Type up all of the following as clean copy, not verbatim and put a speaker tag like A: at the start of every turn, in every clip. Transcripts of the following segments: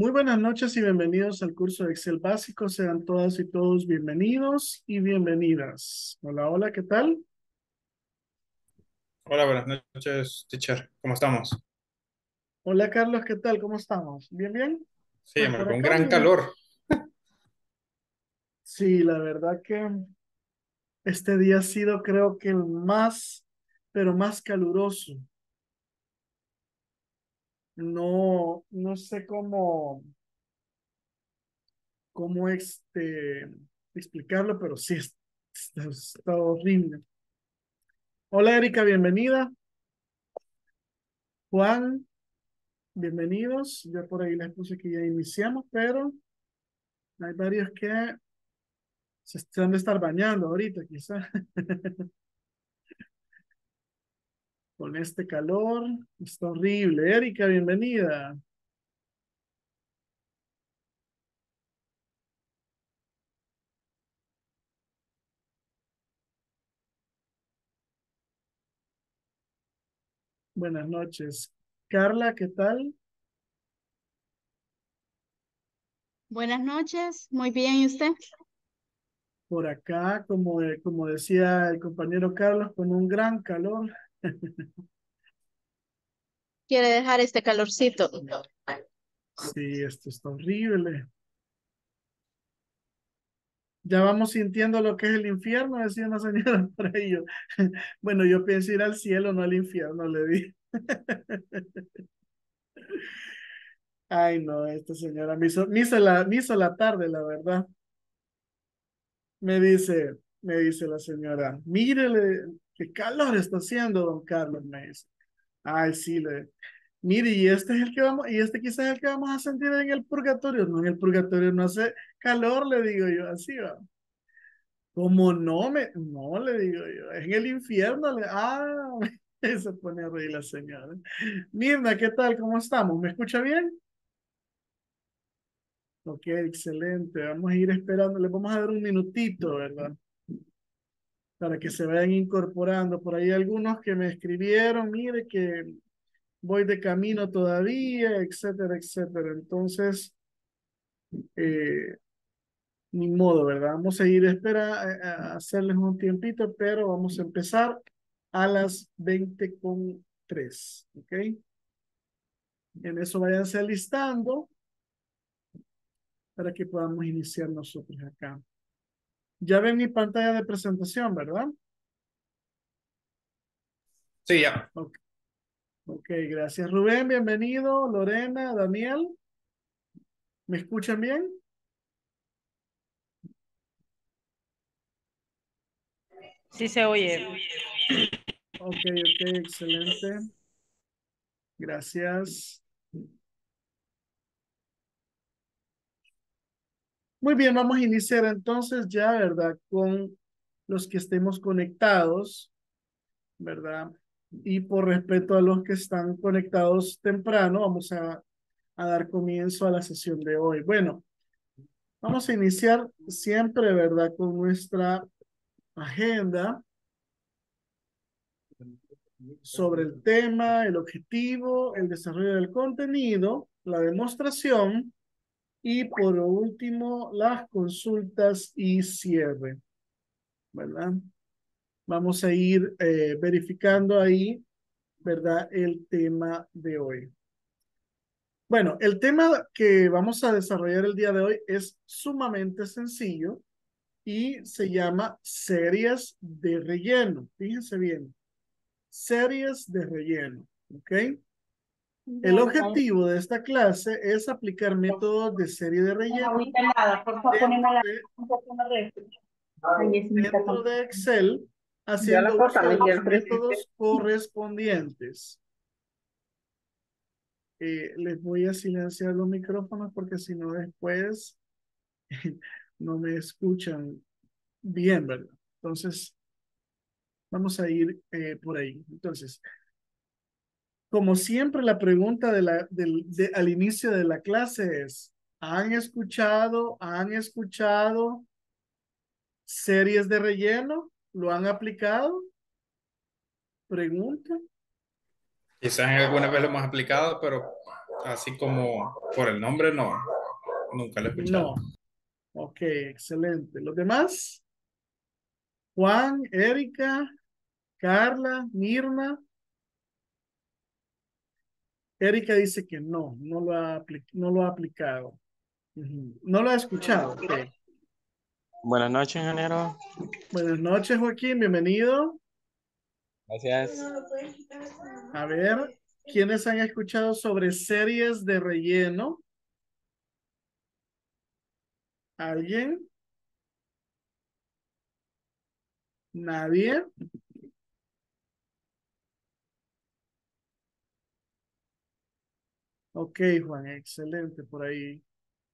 A: Muy buenas noches y bienvenidos al curso de Excel básico. Sean todas y todos bienvenidos y bienvenidas. Hola, hola, ¿qué tal?
B: Hola, buenas noches, teacher. ¿Cómo estamos?
A: Hola, Carlos, ¿qué tal? ¿Cómo estamos? ¿Bien, bien?
B: Sí,
A: Pues
B: hombre,
A: por
B: con
A: acá
B: gran
A: muy bien.
B: calor.
A: Sí, la verdad que este día ha sido, creo que el más, pero más caluroso. No sé cómo explicarlo, pero sí, está horrible. Hola, Erika, bienvenida. Juan, bienvenidos. Ya por ahí les puse que ya iniciamos, pero hay varios que se han de estar bañando ahorita, quizás, con este calor. Está horrible. Erika, bienvenida. Buenas noches. Carla, ¿qué tal?
C: Buenas noches, muy bien, ¿y usted?
A: Por acá, como decía el compañero Carlos, con un gran calor.
C: ¿Quiere dejar este calorcito?
A: Sí, esto está horrible. Ya vamos sintiendo lo que es el infierno, decía una señora por ahí. Bueno, yo pienso ir al cielo, no al infierno, le di. Ay, no, esta señora me hizo la tarde, la verdad. Me dice la señora, mírele, qué calor está haciendo, don Carlos, me dice. Ay, sí, mire, y este es el que vamos, y este quizás es el que vamos a sentir en el purgatorio. No, en el purgatorio no hace calor, le digo yo, así va. Como no, le digo yo, en el infierno, se pone a reír la señora. Mirna, ¿qué tal? ¿Cómo estamos? ¿Me escucha bien? Ok, excelente. Vamos a ir esperando. Le vamos a dar un minutito, ¿verdad? Para que se vayan incorporando. Por ahí algunos que me escribieron, mire que voy de camino todavía, etcétera, etcétera. Entonces, eh, ni modo, ¿verdad? Vamos a ir a hacerles un tiempito, pero vamos a empezar a las 20:03, ¿ok? En eso váyanse alistando para que podamos iniciar nosotros acá. Ya ven mi pantalla de presentación, ¿verdad?
B: Sí, ya.
A: Ok, ok, gracias Rubén, bienvenido. Lorena, Daniel, ¿me escuchan bien?
D: Sí se oye.
A: Ok, ok, excelente. Gracias. Muy bien, vamos a iniciar entonces ya, ¿verdad? Con los que estemos conectados, ¿verdad? Y por respeto a los que están conectados temprano, vamos a dar comienzo a la sesión de hoy. Bueno, vamos a iniciar siempre, ¿verdad? Con nuestra agenda sobre el tema, el objetivo, el desarrollo del contenido, la demostración y por último las consultas y cierre, ¿verdad? Vamos a ir verificando ahí, ¿verdad? El tema de hoy. Bueno, el tema que vamos a desarrollar el día de hoy es sumamente sencillo y se llama series de relleno. Fíjense bien, series de relleno, ¿ok? El objetivo de esta clase es aplicar métodos de serie de
D: Una
A: relleno
D: agüita helada, por favor,
A: dentro
D: ponémosla
A: de,
D: un poco más refri. Ay, es mi
A: dentro
D: tacón.
A: de Excel,
D: Ya la
A: haciendo uso
D: cortamos
A: de
D: ya
A: los
D: el presente.
A: métodos correspondientes. Les voy a silenciar los micrófonos porque si no después no me escuchan bien, ¿verdad? Entonces, vamos a ir por ahí. Entonces, como siempre, la pregunta al inicio de la clase es, ¿han escuchado series de relleno? ¿Lo han aplicado? Pregunta.
B: Quizás en alguna vez lo hemos aplicado, pero así como por el nombre, no, nunca lo he escuchado.
A: No. Ok, excelente. ¿Los demás? Juan, Erika, Carla, Mirna. Erika dice que no, no lo ha aplicado. Ujú. No lo ha escuchado. Ok.
E: Buenas noches, ingeniero.
A: Buenas noches, Joaquín. Bienvenido.
E: Gracias.
A: A ver, ¿quiénes han escuchado sobre series de relleno? ¿Alguien? ¿Nadie? Ok, Juan, excelente por ahí.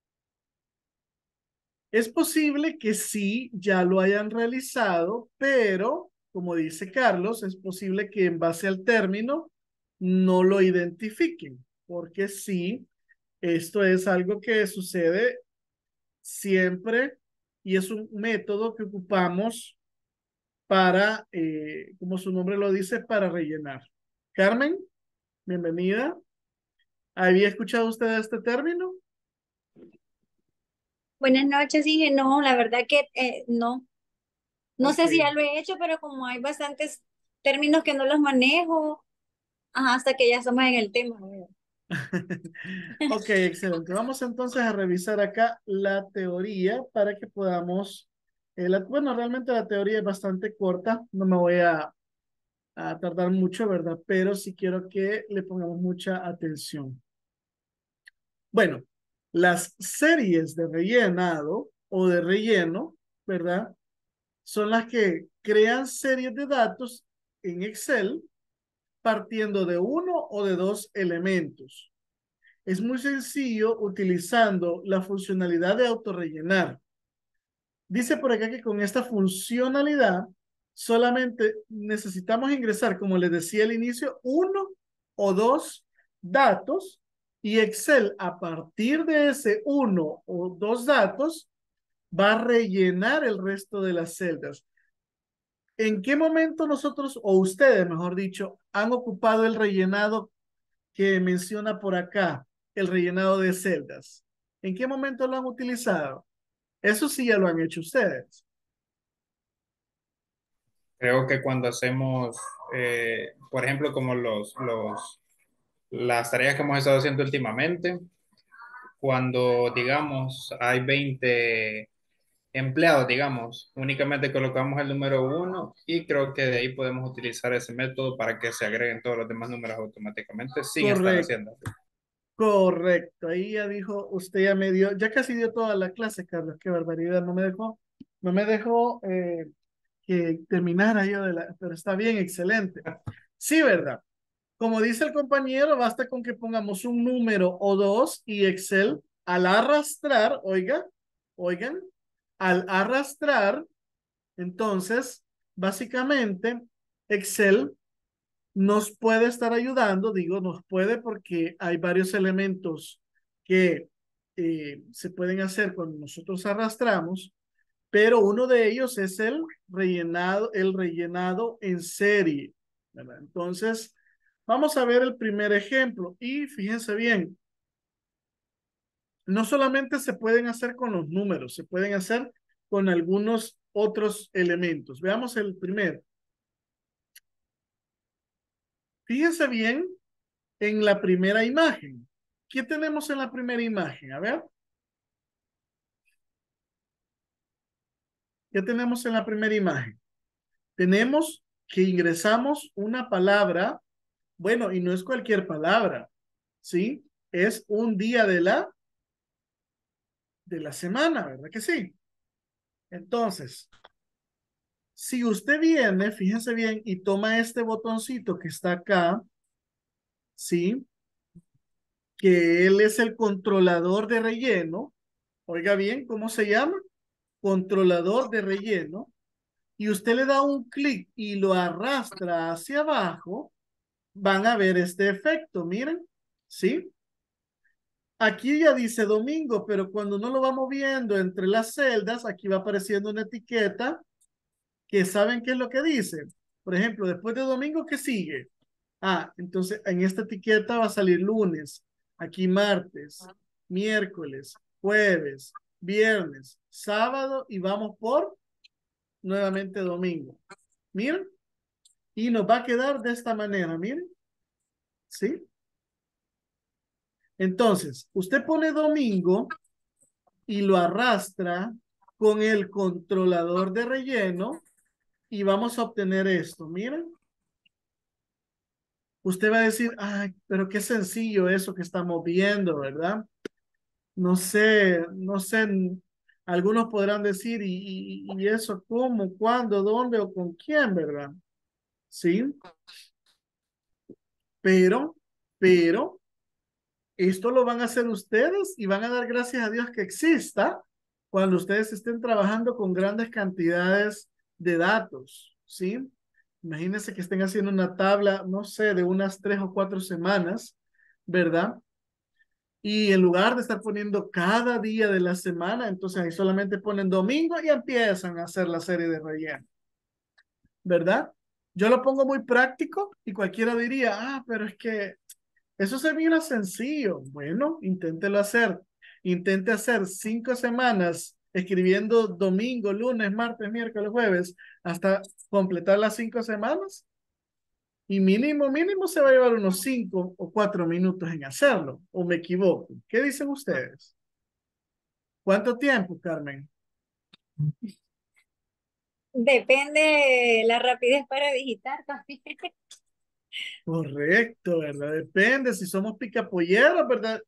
A: Es posible que sí, ya lo hayan realizado, pero como dice Carlos, es posible que en base al término no lo identifiquen, porque sí, esto es algo que sucede siempre y es un método que ocupamos para, como su nombre lo dice, para rellenar. Carmen, bienvenida. ¿Había escuchado usted este término?
F: Buenas noches, dije, no, la verdad que no. No
A: Ok.
F: sé si ya lo he hecho, pero como hay bastantes términos que no los manejo, ajá, hasta que ya estamos en el tema. ¿Verdad?
A: Ok, excelente. Vamos entonces a revisar acá la teoría para que podamos, bueno, realmente la teoría es bastante corta, no me voy a tardar mucho, ¿verdad? Pero sí quiero que le pongamos mucha atención. Bueno, las series de rellenado o de relleno, ¿verdad? Son las que crean series de datos en Excel partiendo de uno o de dos elementos. Es muy sencillo utilizando la funcionalidad de autorrellenar. Dice por acá que con esta funcionalidad solamente necesitamos ingresar, como les decía al inicio, uno o dos datos y Excel a partir de ese uno o dos datos va a rellenar el resto de las celdas. ¿En qué momento nosotros, o ustedes, mejor dicho, han ocupado el rellenado que menciona por acá, el rellenado de celdas? ¿En qué momento lo han utilizado? Eso sí ya lo han hecho ustedes.
B: Creo que cuando hacemos, por ejemplo, como las tareas que hemos estado haciendo últimamente, cuando, digamos, hay 20 empleados, digamos, únicamente colocamos el número uno y creo que de ahí podemos utilizar ese método para que se agreguen todos los demás números automáticamente sin estar
A: Correcto,
B: haciendo.
A: correcto. Ahí ya dijo, usted ya me dio, ya casi dio toda la clase, Carlos. Qué barbaridad, no me dejó que terminara yo pero está bien, excelente. Sí, ¿verdad? Como dice el compañero, basta con que pongamos un número o dos y Excel al arrastrar, oigan, al arrastrar, entonces, básicamente, Excel nos puede estar ayudando, digo, nos puede porque hay varios elementos que se pueden hacer cuando nosotros arrastramos, pero uno de ellos es el rellenado en serie, ¿verdad? Entonces, vamos a ver el primer ejemplo y fíjense bien, no solamente se pueden hacer con los números, se pueden hacer con algunos otros elementos. Veamos el primero. Fíjense bien en la primera imagen. ¿Qué tenemos en la primera imagen? A ver, ¿qué tenemos en la primera imagen? Tenemos que ingresamos una palabra, bueno, y no es cualquier palabra, ¿sí? Es un día de la semana, ¿verdad que sí? Entonces, si usted viene, fíjense bien, y toma este botoncito que está acá, ¿sí? Que él es el controlador de relleno. Oiga bien, ¿cómo se llama? Controlador de relleno. Y usted le da un clic y lo arrastra hacia abajo, van a ver este efecto, miren, ¿sí? Aquí ya dice domingo, pero cuando uno lo va moviendo entre las celdas, aquí va apareciendo una etiqueta que saben qué es lo que dice. Por ejemplo, después de domingo, ¿qué sigue? Ah, entonces en esta etiqueta va a salir lunes. Aquí martes, miércoles, jueves, viernes, sábado y vamos por nuevamente domingo. Miren. Y nos va a quedar de esta manera, miren. ¿Sí? Entonces, usted pone domingo y lo arrastra con el controlador de relleno y vamos a obtener esto. Miren. Usted va a decir, ay, pero qué sencillo eso que estamos viendo, ¿verdad? No sé, algunos podrán decir, ¿y eso cómo, cuándo, dónde o con quién, verdad? Sí, pero, pero, esto lo van a hacer ustedes y van a dar gracias a Dios que exista cuando ustedes estén trabajando con grandes cantidades de datos, ¿sí? Imagínense que estén haciendo una tabla, no sé, de unas 3 o 4 semanas, ¿verdad? Y en lugar de estar poniendo cada día de la semana, entonces ahí solamente ponen domingo y empiezan a hacer la serie de relleno, ¿verdad? Yo lo pongo muy práctico y cualquiera diría, ah, pero es que eso se mira sencillo. Bueno, inténtelo hacer. Intente hacer 5 semanas escribiendo domingo, lunes, martes, miércoles, jueves, hasta completar las 5 semanas. Y mínimo, mínimo se va a llevar unos 5 o 4 minutos en hacerlo. ¿O me equivoco? ¿Qué dicen ustedes? ¿Cuánto tiempo, Carmen?
F: Depende de la rapidez para digitar también.
A: Correcto, ¿verdad? Depende si somos picapolleros, ¿verdad?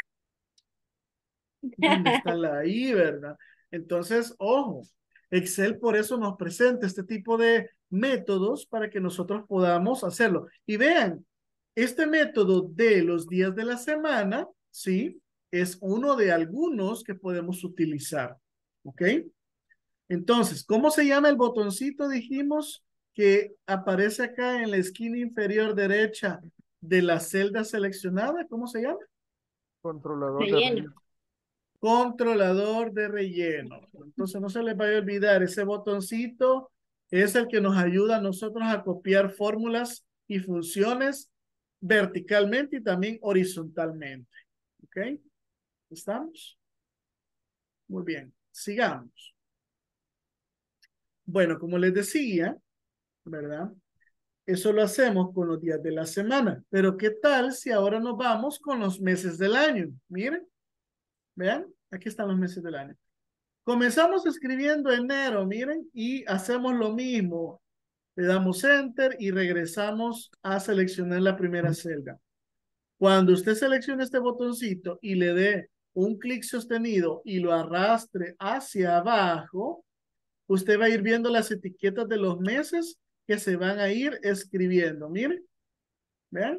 A: ¿Dónde está la I, verdad? Entonces, ojo, Excel por eso nos presenta este tipo de métodos para que nosotros podamos hacerlo. Y vean, este método de los días de la semana, ¿sí? Es uno de algunos que podemos utilizar, ¿ok? Entonces, ¿cómo se llama el botoncito? Dijimos que aparece acá en la esquina inferior derecha de la celda seleccionada. ¿Cómo se llama?
G: Controlador de
F: Relleno.
G: relleno.
A: Controlador de relleno. Entonces no se les vaya a olvidar, ese botoncito es el que nos ayuda a nosotros a copiar fórmulas y funciones verticalmente y también horizontalmente. ¿Ok? ¿Estamos? Muy bien. Sigamos. Bueno, como les decía, ¿verdad? Eso lo hacemos con los días de la semana. Pero ¿qué tal si ahora nos vamos con los meses del año? Miren, vean, aquí están los meses del año. Comenzamos escribiendo enero, miren, y hacemos lo mismo. Le damos enter y regresamos a seleccionar la primera celda. Cuando usted seleccione este botoncito y le dé un clic sostenido y lo arrastre hacia abajo, usted va a ir viendo las etiquetas de los meses que se van a ir escribiendo. Miren, vean.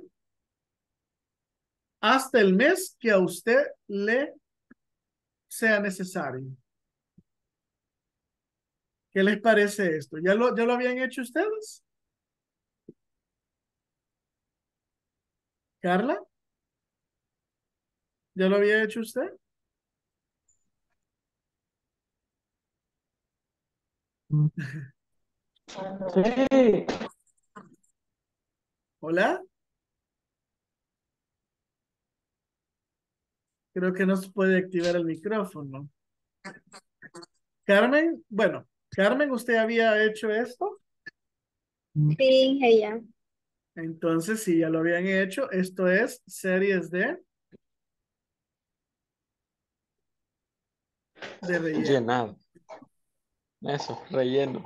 A: Hasta el mes que a usted le sea necesario. ¿Qué les parece esto? ¿Ya lo habían hecho ustedes? ¿Carla? ¿Ya lo había hecho usted?
E: Sí.
A: ¿Hola? Creo que no se puede activar el micrófono. Carmen, bueno, Carmen, ¿usted había hecho esto?
F: Sí, ella.
A: Entonces, si ya lo habían hecho, esto es series de relleno.
E: Llenado. Eso, relleno.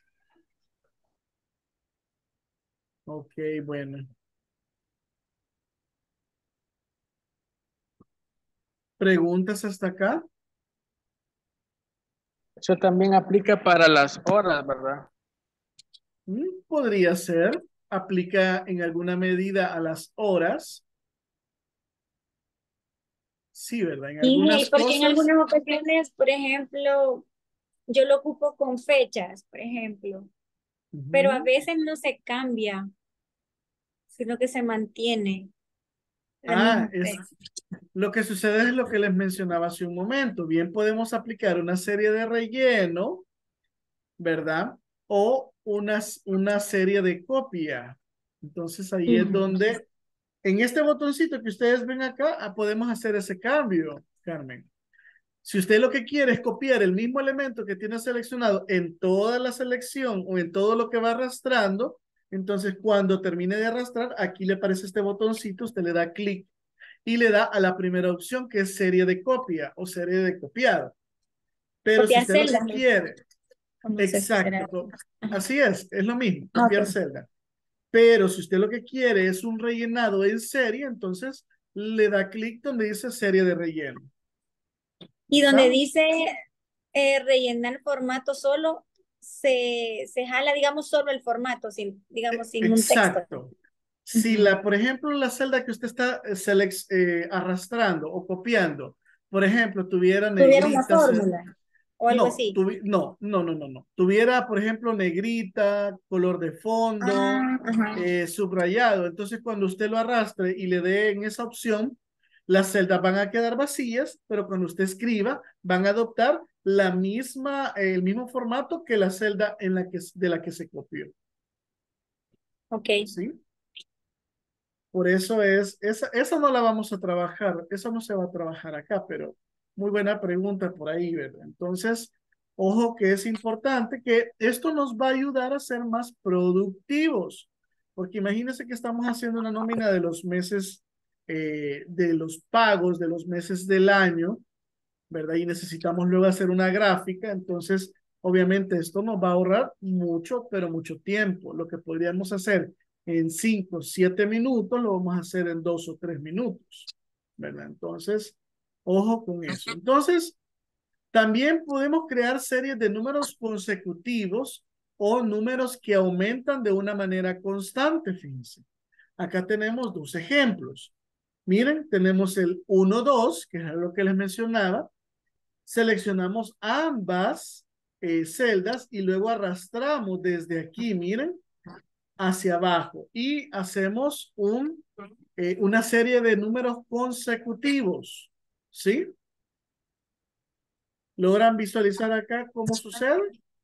A: Ok, bueno. ¿Preguntas hasta acá?
G: Eso también aplica para las horas, ¿verdad?
A: Podría ser. Aplica en alguna medida a las horas. Sí, ¿verdad? En
F: Y
A: algunas
F: porque en
A: cosas.
F: algunas ocasiones, por ejemplo, yo lo ocupo con fechas, por ejemplo, pero a
A: Ujú.
F: veces no se cambia, sino que se mantiene la
A: Ah,
F: misma
A: es
F: fecha.
A: lo que sucede es lo que les mencionaba hace un momento. Bien podemos aplicar una serie de relleno, ¿verdad? O una serie de copia. Entonces ahí es
F: Ujú.
A: donde En este botoncito que ustedes ven acá, podemos hacer ese cambio, Carmen. Si usted lo que quiere es copiar el mismo elemento que tiene seleccionado en toda la selección o en todo lo que va arrastrando, entonces cuando termine de arrastrar, aquí le aparece este botoncito, usted le da clic y le da a la primera opción que es serie de copia o serie de copiado. Pero si
F: Copiar
A: usted lo que
F: celdas.
A: quiere,
F: O no sé si será.
A: exacto,
F: Ajá.
A: así es lo mismo,
F: Ah,
A: copiar
F: ok.
A: celda. Pero si usted lo que quiere es un rellenado en serie, entonces le da clic donde dice serie de relleno.
F: Y donde
A: ¿Está?
F: dice rellenar formato solo, se jala, digamos, solo el formato, sin, digamos, sin un texto.
A: Exacto. Si
F: Ujú.
A: por ejemplo, la celda que usted está arrastrando o copiando, por ejemplo, tuviera
F: Tuviera una
A: negrita,
F: fórmula o algo
A: no,
F: así.
A: no. Tuviera, por ejemplo, negrita, color de fondo,
F: Ah, ajá.
A: subrayado. Entonces, cuando usted lo arrastre y le dé en esa opción, las celdas van a quedar vacías, pero cuando usted escriba, van a adoptar el mismo formato que la celda de la que se copió.
F: Ok.
A: ¿Sí? Por eso esa no la vamos a trabajar, esa no se va a trabajar acá, pero muy buena pregunta por ahí, ¿verdad? Entonces, ojo que es importante que esto nos va a ayudar a ser más productivos, porque imagínense que estamos haciendo una nómina de los meses, de los pagos de los meses del año, ¿verdad? Y necesitamos luego hacer una gráfica, entonces, obviamente esto nos va a ahorrar mucho, pero mucho tiempo. Lo que podríamos hacer en 5, 7 minutos, lo vamos a hacer en 2 o 3 minutos, ¿verdad? Entonces, ojo con eso. Entonces, también podemos crear series de números consecutivos o números que aumentan de una manera constante, fíjense. Acá tenemos dos ejemplos. Miren, tenemos el 1, 2, que es lo que les mencionaba. Seleccionamos ambas celdas y luego arrastramos desde aquí, miren, hacia abajo y hacemos una serie de números consecutivos, ¿sí? ¿Logran visualizar acá cómo sucede?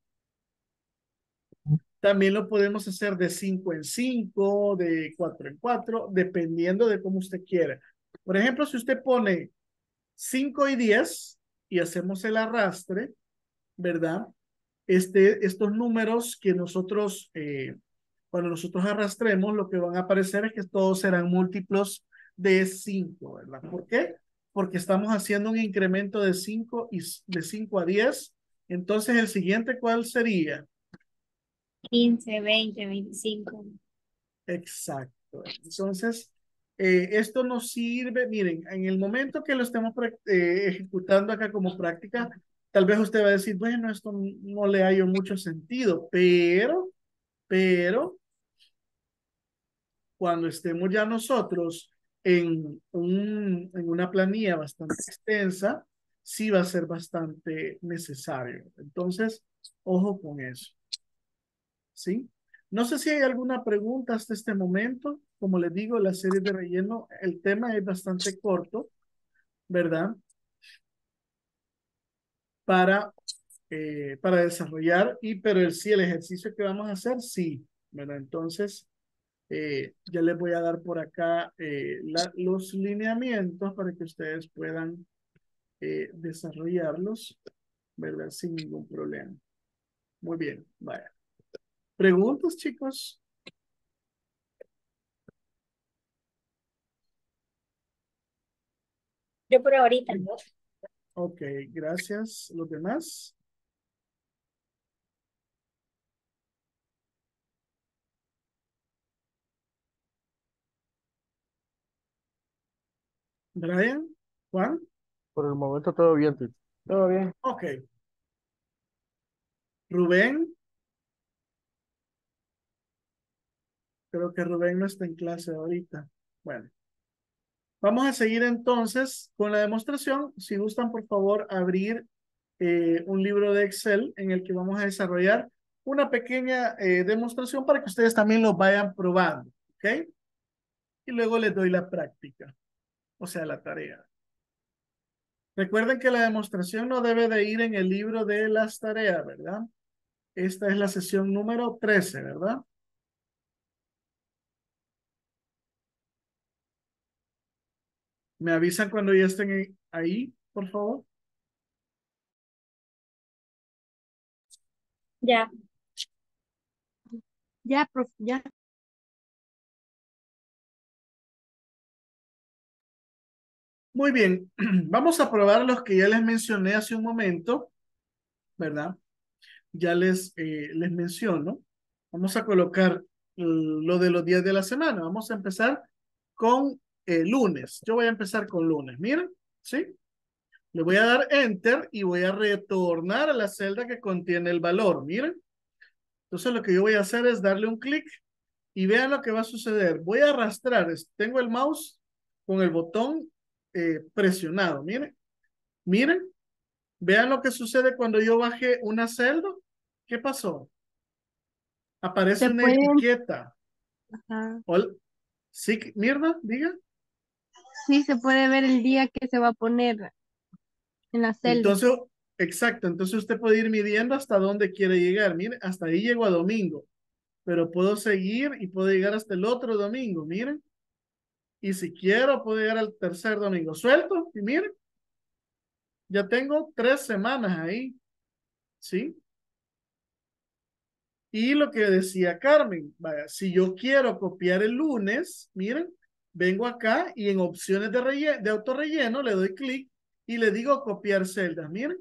A: También lo podemos hacer de 5 en 5, de 4 en 4, dependiendo de cómo usted quiera. Por ejemplo, si usted pone 5 y 10 y hacemos el arrastre, ¿verdad? Estos números que nosotros, cuando nosotros arrastremos, lo que van a aparecer es que todos serán múltiplos de 5, ¿verdad? ¿Por qué? Porque estamos haciendo un incremento de 5 y de 5 a 10. Entonces, el siguiente, ¿cuál sería?
F: 15, 20, 25.
A: Exacto. Entonces, esto nos sirve, miren, en el momento que lo estemos ejecutando acá como práctica, tal vez usted va a decir, bueno, esto no le hallo mucho sentido, pero cuando estemos ya nosotros en una planilla bastante extensa, sí va a ser bastante necesario. Entonces, ojo con eso. ¿Sí? No sé si hay alguna pregunta hasta este momento. Como les digo, la serie de relleno, el tema es bastante corto, ¿verdad? Para, para desarrollar, pero sí, el ejercicio que vamos a hacer, sí, ¿verdad? Entonces, ya les voy a dar por acá los lineamientos para que ustedes puedan desarrollarlos, ¿verdad? Sin ningún problema. Muy bien, vaya. ¿Preguntas, chicos?
F: Yo por ahorita.
A: Ok, gracias. ¿Los demás? Brian, Juan,
G: Por el momento todo bien, Tito.
E: Todo bien.
A: ok. Rubén, creo que Rubén no está en clase ahorita. Bueno, vamos a seguir entonces con la demostración. Si gustan, por favor, abrir un libro de Excel en el que vamos a desarrollar una pequeña demostración para que ustedes también lo vayan probando, ¿ok? Y luego les doy la práctica, o sea, la tarea. Recuerden que la demostración no debe de ir en el libro de las tareas, ¿verdad? Esta es la sesión número 13, ¿verdad? ¿Me avisan cuando ya estén ahí, por favor?
F: Ya.
C: Ya, profe, ya.
A: Muy bien, vamos a probar los que ya les mencioné hace un momento, ¿verdad? Ya les menciono. Vamos a colocar lo de los días de la semana. Vamos a empezar con lunes. Yo voy a empezar con lunes. Miren, ¿sí? Le voy a dar enter y voy a retornar a la celda que contiene el valor. Miren. Entonces lo que yo voy a hacer es darle un clic y vean lo que va a suceder. Voy a arrastrar. Tengo el mouse con el botón presionado. Miren. Miren. Vean lo que sucede cuando yo bajé una celda. ¿Qué pasó? Aparece
C: Se
A: una
C: puede,
A: etiqueta.
C: ajá,
A: Sí, Mirna, diga.
C: sí, se puede ver el día que se va a poner en la celda.
A: Entonces, exacto, entonces usted puede ir midiendo hasta dónde quiere llegar. Mire, hasta ahí llego a domingo, pero puedo seguir y puedo llegar hasta el otro domingo, miren. Y si quiero, puedo llegar al tercer domingo. Suelto y miren, ya tengo 3 semanas ahí, ¿sí? Y lo que decía Carmen, vaya, si yo quiero copiar el lunes, miren, vengo acá y en opciones de autorrelleno le doy clic y le digo copiar celdas, miren,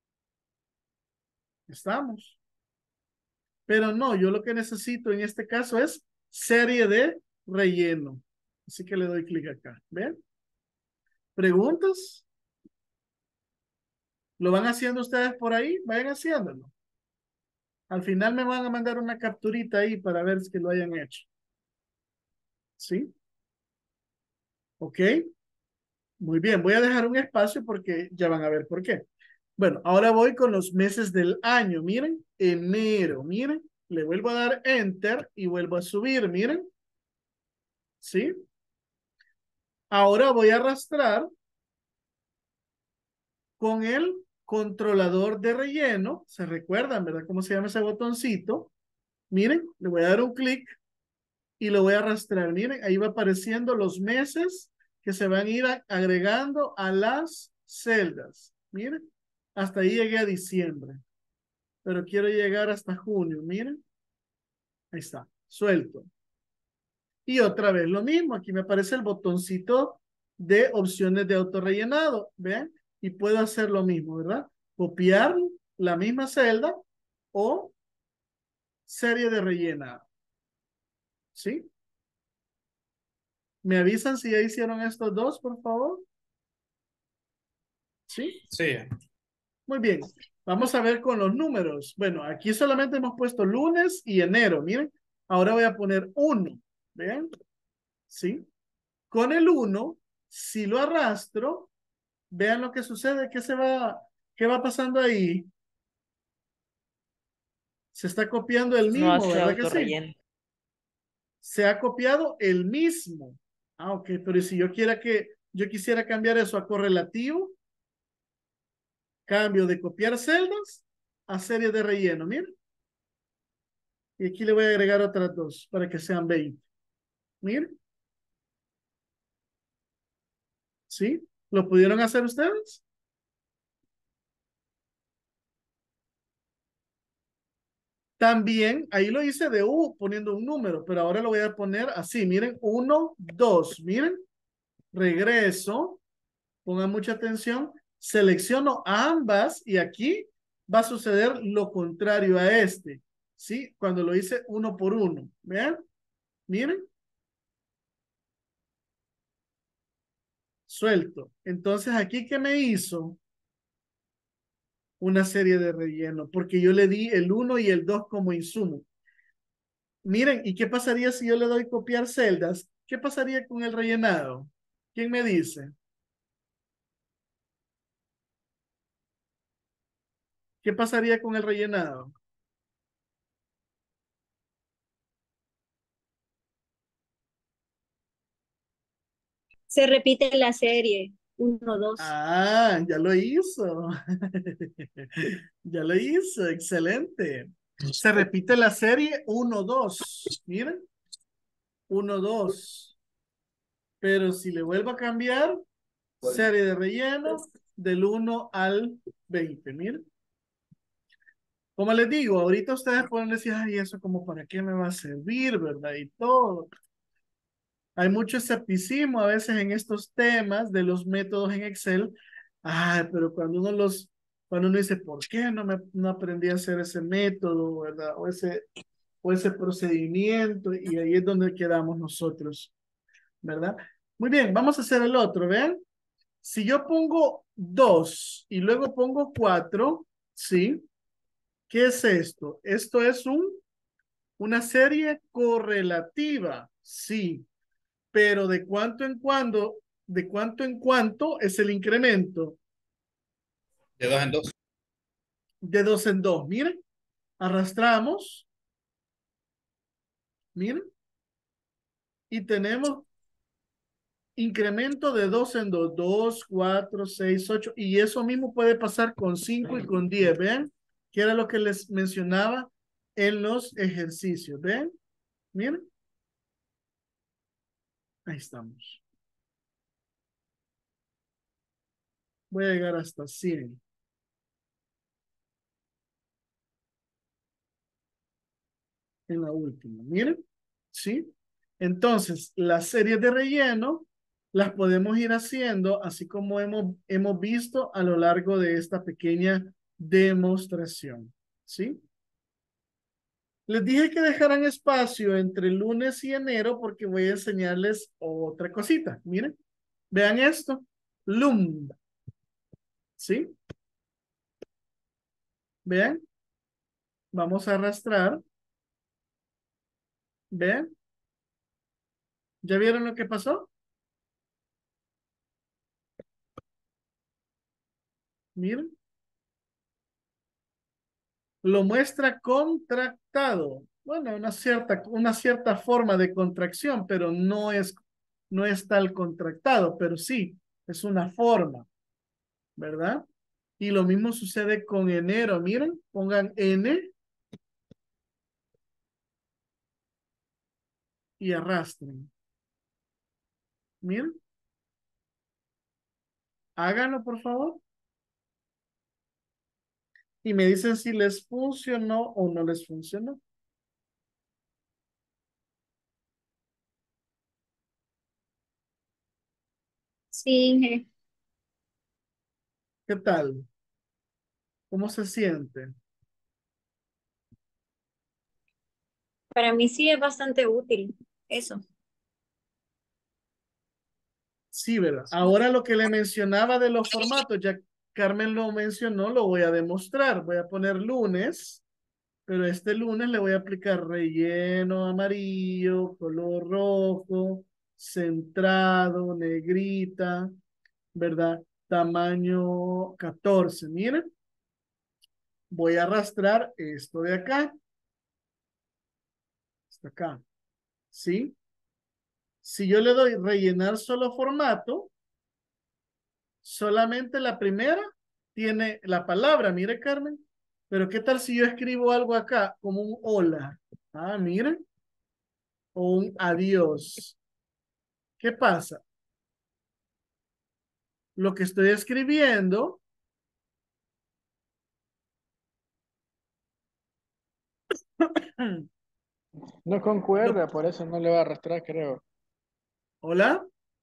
A: estamos. Pero no, yo lo que necesito en este caso es serie de relleno. Así que le doy clic acá, ¿ven? ¿Preguntas? ¿Lo van haciendo ustedes por ahí? Vayan haciéndolo. Al final me van a mandar una capturita ahí para ver si lo hayan hecho. ¿Sí? ¿Ok? Muy bien, voy a dejar un espacio porque ya van a ver por qué. Bueno, ahora voy con los meses del año. Miren, enero, miren. Le vuelvo a dar enter y vuelvo a subir, miren. ¿Sí? Ahora voy a arrastrar con el controlador de relleno. ¿Se recuerdan, verdad? ¿Cómo se llama ese botoncito? Miren, le voy a dar un clic y lo voy a arrastrar. Miren, ahí va apareciendo los meses que se van a ir agregando a las celdas. Miren, hasta ahí llegué a diciembre, pero quiero llegar hasta junio. Miren, ahí está, suelto. Y otra vez lo mismo, aquí me aparece el botoncito de opciones de autorrellenado, ¿ven? Y puedo hacer lo mismo, ¿verdad? Copiar la misma celda o serie de rellenado, ¿sí? ¿Me avisan si ya hicieron estos dos, por favor? ¿Sí?
B: Sí.
A: Muy bien. Vamos a ver con los números. Bueno, aquí solamente hemos puesto lunes y enero, miren. Ahora voy a poner 1, ¿ven? ¿Sí? Con el 1, si lo arrastro, vean lo que sucede, qué va pasando ahí. Se está copiando el
D: No
A: mismo,
D: hace
A: ¿verdad que sí?
D: autorrelleno.
A: Se ha copiado el mismo. Ah, ok, pero si yo quisiera cambiar eso a correlativo, cambio de copiar celdas a serie de relleno, miren. Y aquí le voy a agregar otras dos para que sean 20. Miren, ¿sí? ¿Lo pudieron hacer ustedes? También, ahí lo hice de U poniendo un número, pero ahora lo voy a poner así, miren, 1, 2, miren, regreso, pongan mucha atención, selecciono ambas y aquí va a suceder lo contrario a este, ¿sí? Cuando lo hice uno por uno, ¿vean? Miren, suelto. Entonces, ¿aquí qué me hizo? Una serie de relleno, porque yo le di el 1 y el 2 como insumo. Miren, ¿y qué pasaría si yo le doy copiar celdas? ¿Qué pasaría con el rellenado? ¿Quién me dice? ¿Qué pasaría con el rellenado?
F: Se repite la serie. 1, 2.
A: Ah, ya lo hizo. Ya lo hizo, excelente. Se repite la serie 1, 2. Miren, 1, 2. Pero si le vuelvo a cambiar, Serie de relleno del 1 al 20. Miren. Como les digo, ahorita ustedes pueden decir, ay, eso como para qué me va a servir, ¿verdad? Y todo. Hay mucho escepticismo a veces en estos temas de los métodos en Excel. Ay, pero cuando uno dice, ¿por qué no aprendí a hacer ese método, ¿verdad? O ese procedimiento, y ahí es donde quedamos nosotros, ¿verdad? Muy bien, vamos a hacer el otro, ¿ven? Si yo pongo 2 y luego pongo 4, ¿sí? ¿Qué es esto? Esto es una serie correlativa, sí, pero de cuánto en cuánto es el incremento.
B: De 2 en 2.
A: De 2 en 2, miren, arrastramos, miren, y tenemos incremento de 2 en 2, 2, 4, 6, 8, y eso mismo puede pasar con 5 y con 10, ¿ven? Que era lo que les mencionaba en los ejercicios, ¿ven? Miren, ahí estamos. Voy a llegar hasta 100. En la última, miren, ¿sí? Entonces, las series de relleno las podemos ir haciendo así como hemos visto a lo largo de esta pequeña demostración, ¿sí? Les dije que dejaran espacio entre lunes y enero porque voy a enseñarles otra cosita. Miren, vean esto. LUM. ¿Sí? Vean. Vamos a arrastrar. Vean. ¿Ya vieron lo que pasó? Miren. Lo muestra contractado. Bueno, una cierta forma de contracción, pero no es tal contractado, pero sí, es una forma, ¿verdad? Y lo mismo sucede con enero. Miren, pongan N y arrastren. Miren. Háganlo, por favor. Y me dicen si les funcionó o no les funcionó.
F: Sí,
A: ¿Qué tal? ¿Cómo se siente?
F: para mí sí es bastante útil eso.
A: Sí, ¿verdad? Ahora lo que le mencionaba de los formatos, ya Carmen lo mencionó, lo voy a demostrar. Voy a poner lunes, pero este lunes le voy a aplicar relleno amarillo, color rojo, centrado, negrita, ¿verdad? Tamaño 14. Miren, voy a arrastrar esto de acá hasta acá. ¿Sí? Si yo le doy rellenar solo formato, solamente la primera tiene la palabra, mire Carmen, pero ¿qué tal si yo escribo algo acá como un hola? Ah, miren, o un adiós. ¿Qué pasa? Lo que estoy escribiendo,
E: No concuerda, por eso no le va a arrastrar, creo.
A: hola,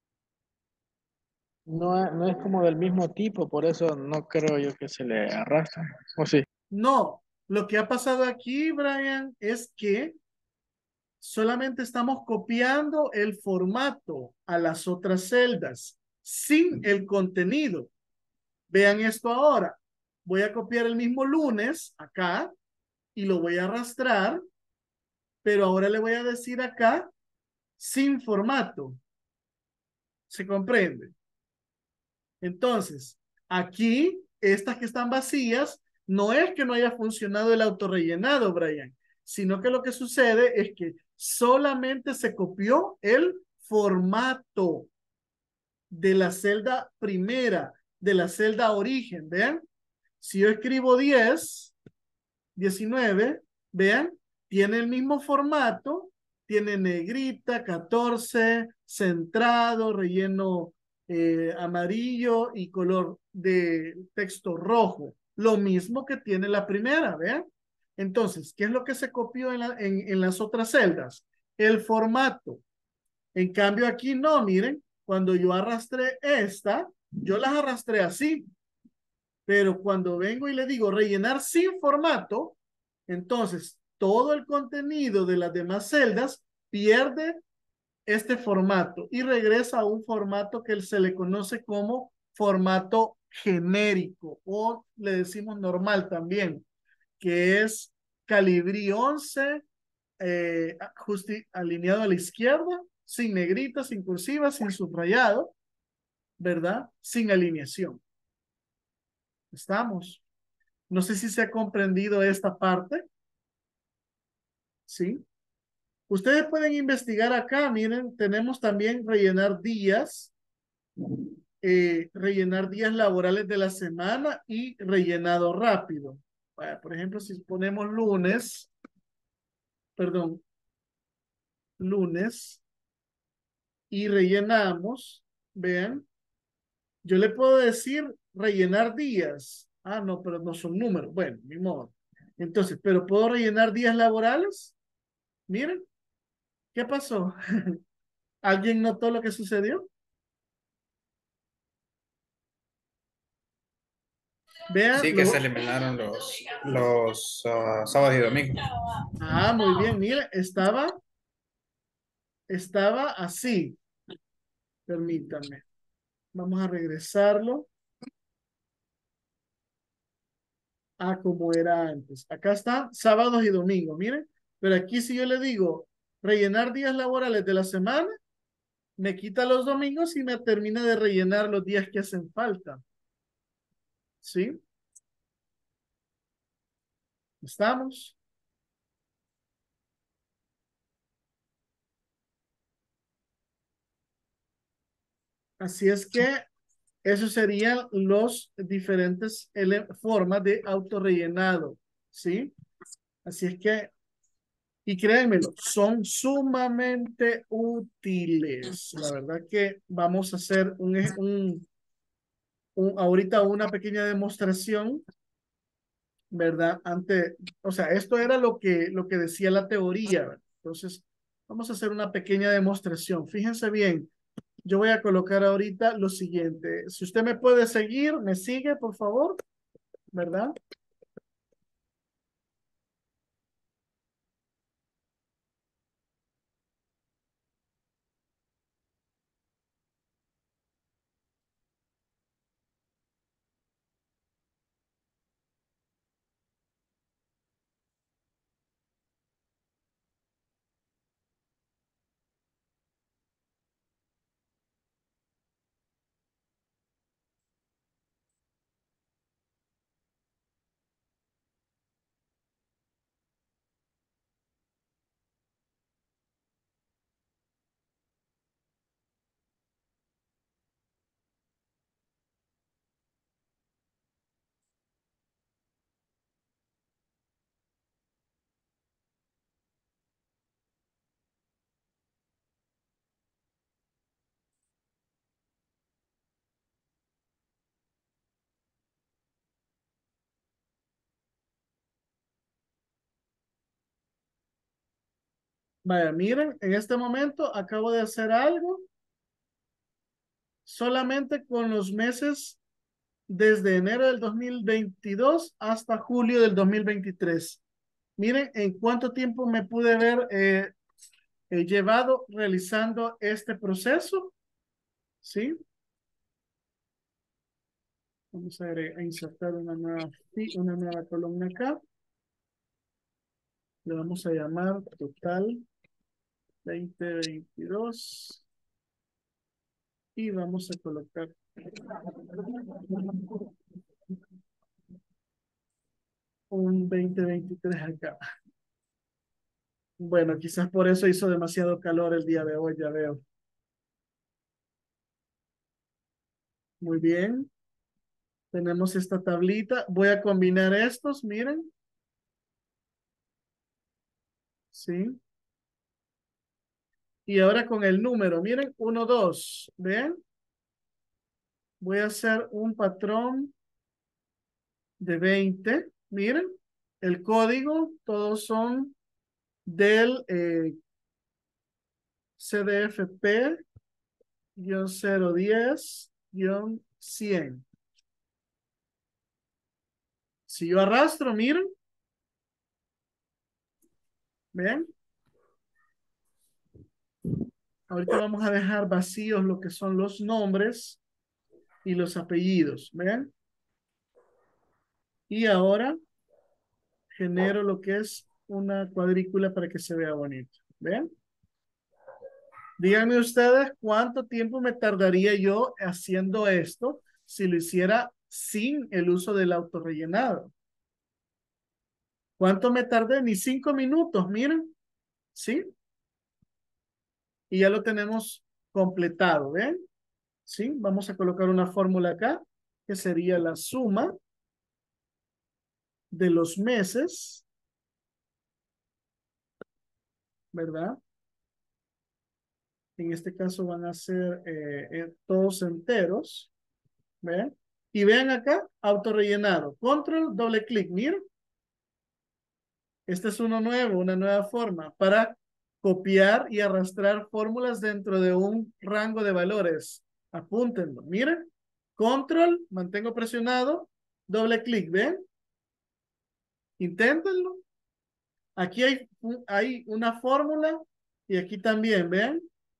E: No es como del mismo tipo, por eso no creo yo que se le arrastre. ¿O sí?
A: no, lo que ha pasado aquí, Brian, es que solamente estamos copiando el formato a las otras celdas sin el contenido. Vean esto ahora. Voy a copiar el mismo lunes acá y lo voy a arrastrar, pero ahora le voy a decir acá sin formato. ¿Se comprende? Entonces, aquí, estas que están vacías, no es que no haya funcionado el autorrellenado, Brian, sino que lo que sucede es que solamente se copió el formato de la celda primera, de la celda origen, ¿vean? Si yo escribo 10, 19, vean, tiene el mismo formato, tiene negrita, 14, centrado, relleno amarillo y color de texto rojo. Lo mismo que tiene la primera, ¿vean? Entonces, ¿qué es lo que se copió en las otras celdas? El formato. En cambio aquí no, miren, cuando yo arrastré esta, yo las arrastré así, pero cuando vengo y le digo rellenar sin formato, entonces todo el contenido de las demás celdas pierde este formato y regresa a un formato que se le conoce como formato genérico o le decimos normal también, que es Calibri 11, alineado a la izquierda, sin negrita, sin cursiva, sin subrayado, ¿verdad? Sin alineación. ¿Estamos? No sé si se ha comprendido esta parte. ¿Sí? Ustedes pueden investigar acá, miren, tenemos también rellenar días laborales de la semana y rellenado rápido. Bueno, por ejemplo, si ponemos lunes y rellenamos, vean, yo le puedo decir rellenar días. Ah, no, pero no son números. Bueno, ni modo. Entonces, pero ¿puedo rellenar días laborales? Miren, ¿qué pasó? ¿Alguien notó lo que sucedió? Vean,
B: Sí, que se eliminaron los sábados y domingos.
A: muy bien, mire, estaba así. Permítanme. Vamos a regresarlo a como era antes. Acá está sábados y domingos, miren. Pero aquí si yo le digo rellenar días laborales de la semana, me quita los domingos y me termina de rellenar los días que hacen falta. ¿Sí? ¿Estamos? Así es que esos serían los diferentes formas de autorrellenado. ¿Sí? Así es que, y créanmelo, son sumamente útiles. La verdad que vamos a hacer ahorita una pequeña demostración, ¿verdad? O sea, esto era lo que decía la teoría, ¿verdad? Entonces, vamos a hacer una pequeña demostración. Fíjense bien, yo voy a colocar ahorita lo siguiente. Si usted me puede seguir, me sigue, por favor, ¿verdad? Vaya, miren, en este momento acabo de hacer algo solamente con los meses desde enero del 2022 hasta julio del 2023. Miren en cuánto tiempo me pude ver llevado realizando este proceso. ¿Sí? Vamos a insertar una nueva columna acá. Le vamos a llamar total 2022 y vamos a colocar un 2023 acá. Bueno, quizás por eso hizo demasiado calor el día de hoy, ya veo. Muy bien. Tenemos esta tablita. Voy a combinar estos, miren. ¿Sí? Y ahora con el número, miren, 1, 2. ¿Ven? Voy a hacer un patrón de 20. Miren, el código, todos son del CDFP-010-100. Si yo arrastro, miren, ¿ven? Ahorita vamos a dejar vacíos lo que son los nombres y los apellidos, ¿ven? Y ahora genero lo que es una cuadrícula para que se vea bonito, ¿ven? Díganme ustedes cuánto tiempo me tardaría yo haciendo esto si lo hiciera sin el uso del autorrellenado. ¿Cuánto me tardé? Ni 5 minutos, miren, ¿sí? Y ya lo tenemos completado, ¿ven? ¿Sí? Vamos a colocar una fórmula acá, que sería la suma de los meses, ¿verdad? En este caso van a ser todos enteros, ¿ven? Y vean acá, autorrellenado. Control, doble clic, miren. Este es uno nuevo, una nueva forma para copiar y arrastrar fórmulas dentro de un rango de valores. Apúntenlo. Miren. Control, mantengo presionado. Doble clic, ¿ven? Inténtenlo. Aquí hay una fórmula y aquí también, ¿ven?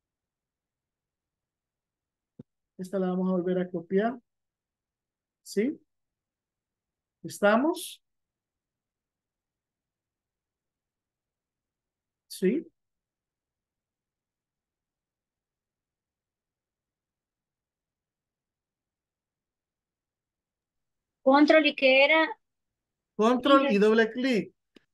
A: Esta la vamos a volver a copiar. ¿Sí? ¿Estamos? ¿Sí?
F: Control y que era.
A: Control y doble clic.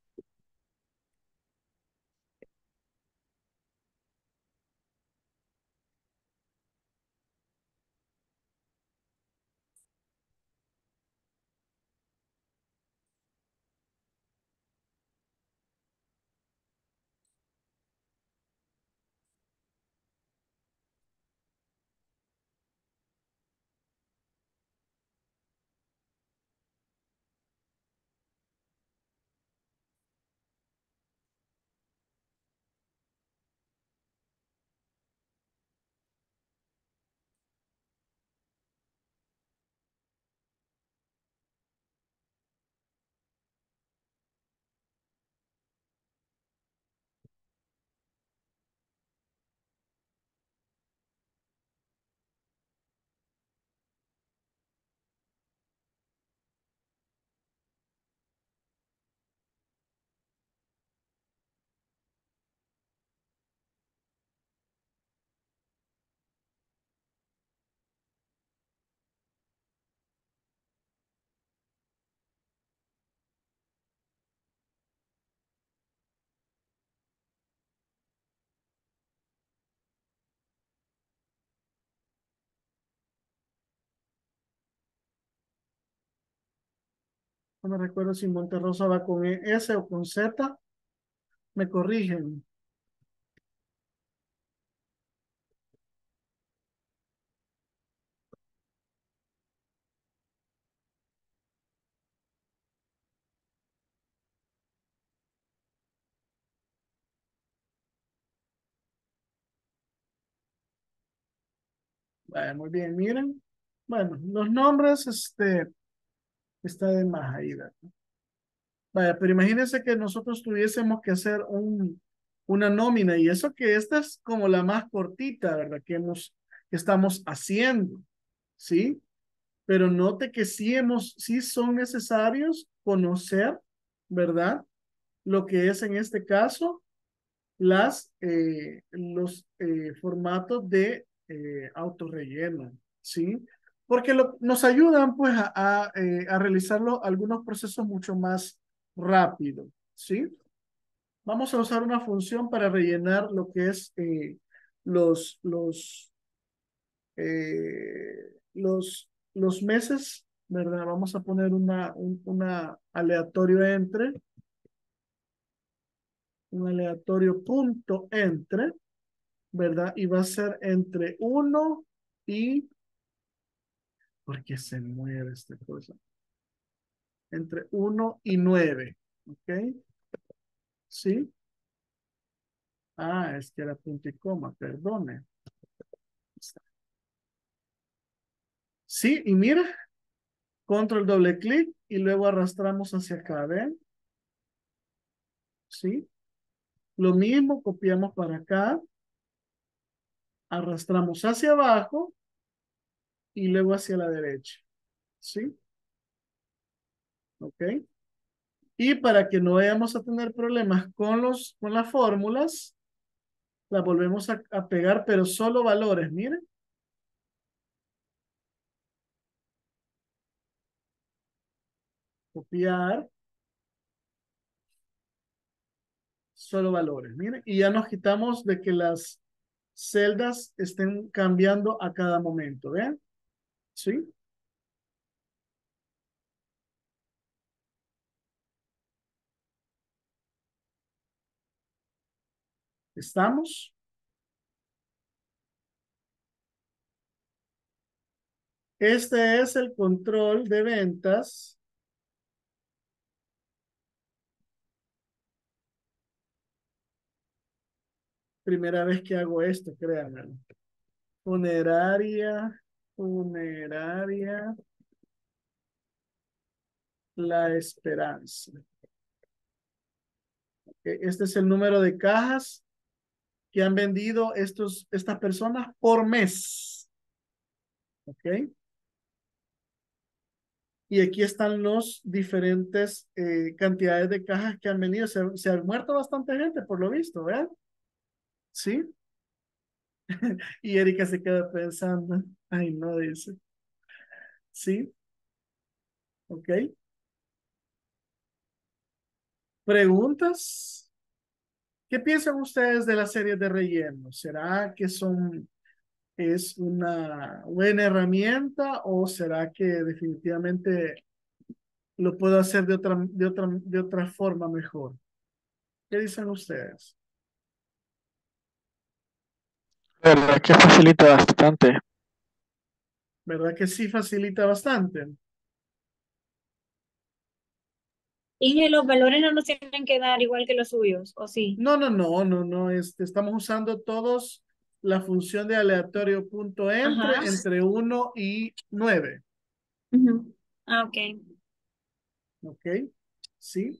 A: No me recuerdo si Monterrosa va con S o con Z. Me corrigen. Vaya, muy bien, miren. Bueno, los nombres, está de más ahí, ¿verdad? Vaya, pero imagínense que nosotros tuviésemos que hacer una nómina y eso que esta es como la más cortita, ¿verdad? Que estamos haciendo, ¿sí? Pero note que sí son necesarios conocer, ¿verdad? Lo que es en este caso los formatos de autorrelleno, ¿sí? Porque nos ayudan pues a realizarlo algunos procesos mucho más rápido, ¿sí? Vamos a usar una función para rellenar lo que es los, los, los meses, ¿verdad? Vamos a poner una aleatorio entre, un aleatorio punto entre, ¿verdad? Y va a ser entre 1 y Porque se mueve esta cosa. Entre 1 y 9. ¿Ok? ¿Sí? Ah, es que era punto y coma, perdone. Sí, y mira, control doble clic y luego arrastramos hacia acá, ¿ven? ¿Sí? Lo mismo, copiamos para acá, arrastramos hacia abajo y luego hacia la derecha, ¿sí? ¿Ok? Y para que no vayamos a tener problemas con las fórmulas, las volvemos a pegar, pero solo valores, miren. Copiar, solo valores, miren. Y ya nos quitamos de que las celdas estén cambiando a cada momento, ¿ven? ¿Sí? ¿Estamos? Este es el control de ventas. Primera vez que hago esto, créanme. Funeraria, funeraria, La Esperanza. Este es el número de cajas que han vendido estas personas por mes. ¿Ok? Y aquí están los diferentes cantidades de cajas que han venido. Se ha muerto bastante gente, por lo visto, ¿verdad? ¿Sí? Y Erika se queda pensando. Ay, no, dice. ¿Sí? ¿Ok? ¿Preguntas? ¿Qué piensan ustedes de las series de relleno? ¿Será que es una buena herramienta o será que definitivamente lo puedo hacer de otra forma mejor? ¿Qué dicen ustedes?
E: La verdad que facilita bastante.
A: ¿Verdad que sí facilita bastante?
F: Y los valores no nos tienen que dar igual que los suyos, ¿o sí?
A: No, no, no, no, no. Estamos usando todos la función de aleatorio punto
F: Ajá.
A: entre 1 y 9.
F: Ujú. Ah, ok.
A: ¿Ok? Sí.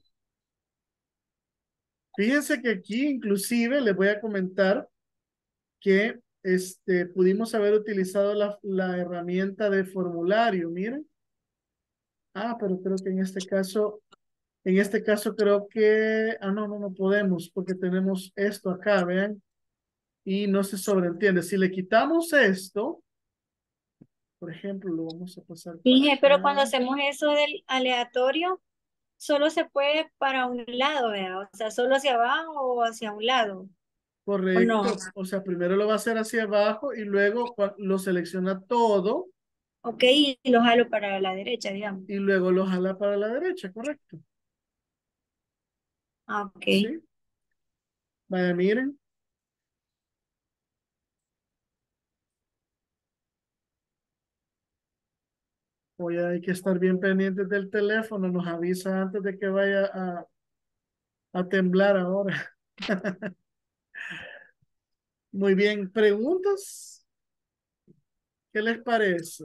A: Fíjense que aquí inclusive les voy a comentar que pudimos haber utilizado la herramienta de formulario, miren. Ah, pero creo que en este caso creo que, no, no, no podemos porque tenemos esto acá, vean, y no se sobreentiende. Si le quitamos esto, por ejemplo, lo vamos a pasar para
F: Dije, pero cuando
A: acá.
F: hacemos eso del aleatorio, solo se puede para un lado, ¿verdad? O sea, solo hacia abajo o hacia un lado, ¿o no?
A: Correcto. O sea, primero lo va a hacer hacia abajo y luego lo selecciona todo
F: Ok, y lo jalo para la derecha, digamos.
A: y luego lo jala para la derecha, correcto.
F: Ah, ok.
A: ¿Sí? Vaya, miren. Hoy hay que estar bien pendientes del teléfono, nos avisa antes de que vaya a temblar ahora. Muy bien, ¿preguntas? ¿Qué les parece?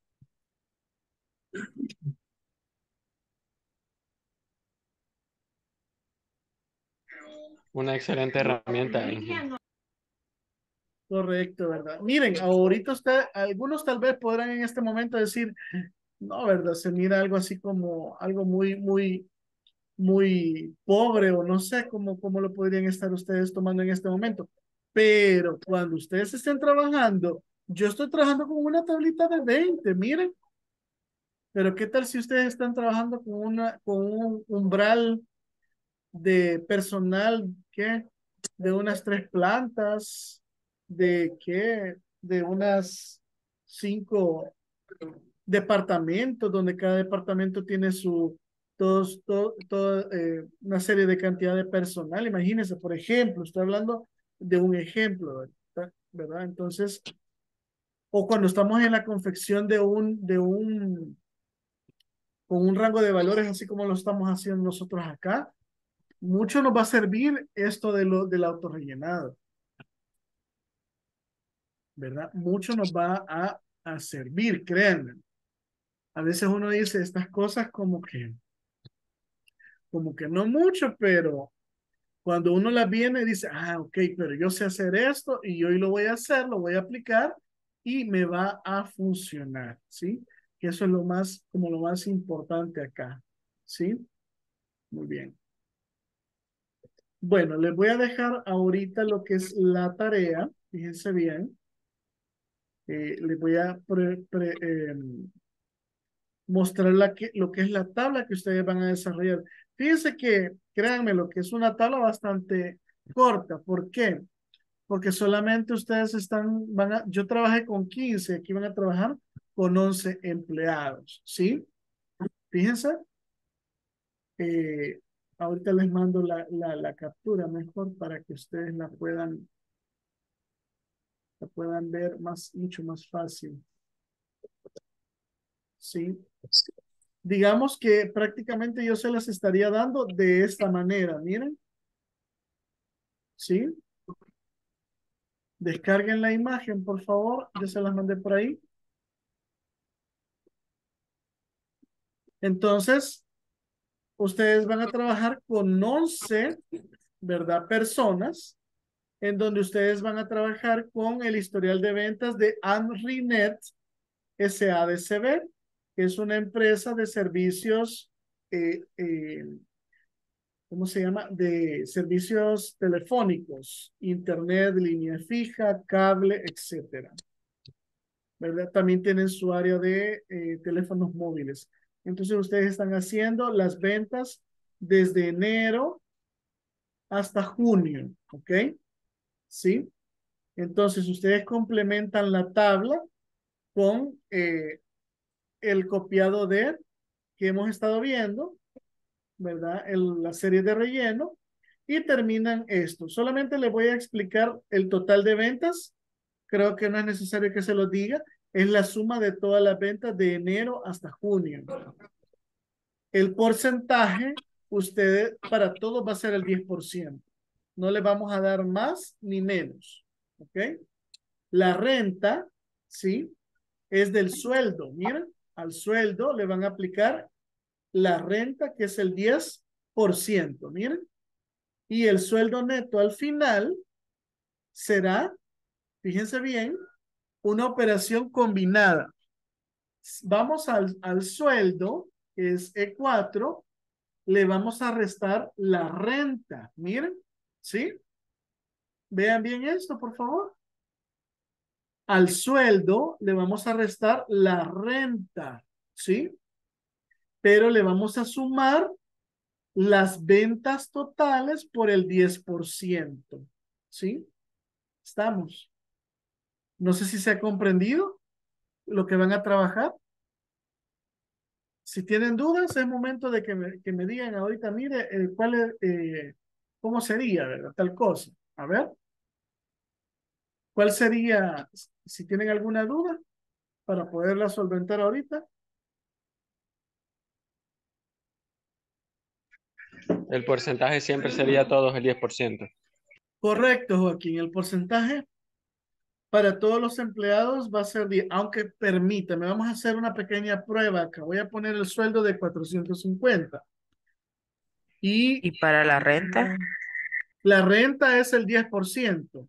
H: Una excelente herramienta, Inge.
A: Correcto, ¿verdad? Miren, ahorita algunos tal vez podrán en este momento decir, no, ¿verdad? Se mira algo así como algo muy, muy, muy pobre o no sé cómo lo podrían estar ustedes tomando en este momento. Pero cuando ustedes estén trabajando, yo estoy trabajando con una tablita de 20, miren. Pero ¿qué tal si ustedes están trabajando con un umbral de personal, ¿qué? De unas 3 plantas, ¿de qué? De unas 5 departamentos, donde cada departamento tiene una serie de cantidad de personal. Imagínense, por ejemplo, estoy hablando de un ejemplo, ¿verdad? Entonces, o cuando estamos en la confección con un rango de valores, así como lo estamos haciendo nosotros acá, mucho nos va a servir esto del autorrellenado, ¿verdad? Mucho nos va a servir, créanme. A veces uno dice estas cosas como que no mucho, pero cuando uno las viene dice, ah, ok, pero yo sé hacer esto y yo hoy lo voy a hacer, lo voy a aplicar y me va a funcionar, ¿sí? Que eso es como lo más importante acá, ¿sí? Muy bien. Bueno, les voy a dejar ahorita lo que es la tarea, fíjense bien. Les voy a mostrar lo que es la tabla que ustedes van a desarrollar. Fíjense que, créanme, lo que es una tabla bastante corta. ¿Por qué? Porque solamente ustedes yo trabajé con 15, aquí van a trabajar con 11 empleados, ¿sí? Fíjense, eh, ahorita les mando la captura mejor para que ustedes la puedan ver mucho más fácil, ¿sí? Digamos que prácticamente yo se las estaría dando de esta manera, miren, ¿sí? Descarguen la imagen, por favor, yo se las mandé por ahí. Entonces, ustedes van a trabajar con 11, ¿verdad? Personas, en donde ustedes van a trabajar con el historial de ventas de Anrinet SADCB, que es una empresa de servicios, ¿cómo se llama? De servicios telefónicos, internet, línea fija, cable, etcétera. ¿Verdad? También tienen su área de teléfonos móviles. Entonces ustedes están haciendo las ventas desde enero hasta junio, ¿ok? ¿Sí? Entonces ustedes complementan la tabla con el copiado de que hemos estado viendo, ¿verdad? La serie de relleno y terminan esto. Solamente les voy a explicar el total de ventas. Creo que no es necesario que se lo diga. Es la suma de todas las ventas de enero hasta junio. El porcentaje, ustedes, para todos va a ser el 10%. No le vamos a dar más ni menos. ¿Ok? La renta, ¿sí? Es del sueldo. Miren, al sueldo le van a aplicar la renta, que es el 10%. Miren. Y el sueldo neto al final será, fíjense bien, una operación combinada. Vamos al sueldo, que es E4, le vamos a restar la renta. Miren, ¿sí? Vean bien esto, por favor. Al sueldo le vamos a restar la renta, ¿sí? Pero le vamos a sumar las ventas totales por el 10%, ¿sí? Estamos. No sé si se ha comprendido lo que van a trabajar. Si tienen dudas, es momento de que me digan ahorita, mire, ¿cómo sería, verdad? Tal cosa. A ver, ¿cuál sería, si tienen alguna duda, para poderla solventar ahorita?
H: El porcentaje siempre sería todos el 10%.
A: Correcto, Joaquín. El porcentaje para todos los empleados va a ser 10, aunque permítame, vamos a hacer una pequeña prueba acá. Voy a poner el sueldo de 450.
I: ¿Y para la renta?
A: La renta es el 10%.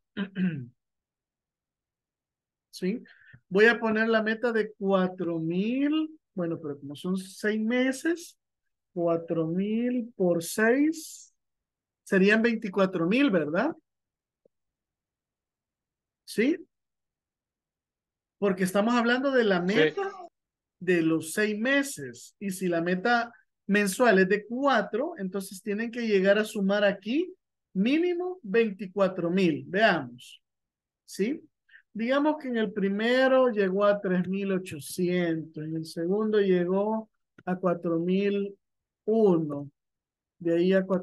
A: ¿Sí? Voy a poner la meta de 4,000. Bueno, pero como son 6 meses, 4,000 por 6 serían 24,000, ¿verdad? ¿Sí? Porque estamos hablando de la meta de los 6 meses. Y si la meta mensual es de 4, entonces tienen que llegar a sumar aquí mínimo 24,000. Veamos. ¿Sí? Digamos que en el primero llegó a 3,800, en el segundo llegó a 4,001, de ahí a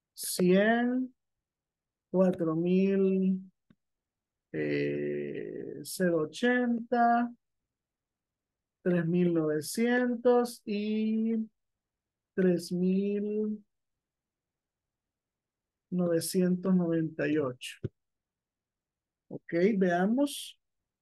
A: 4,100, 4,000, 0.80, 3.900 y 3.998. Ok, veamos.